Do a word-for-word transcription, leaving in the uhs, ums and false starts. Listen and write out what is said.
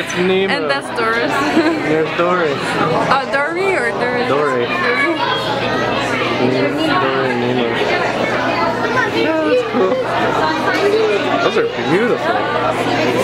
That's Nemo. And that's Doris. There's Dory. Oh, Dory or Doris? Dory. Dory. Dory and Nemo. Yeah, that's cool. Those are beautiful.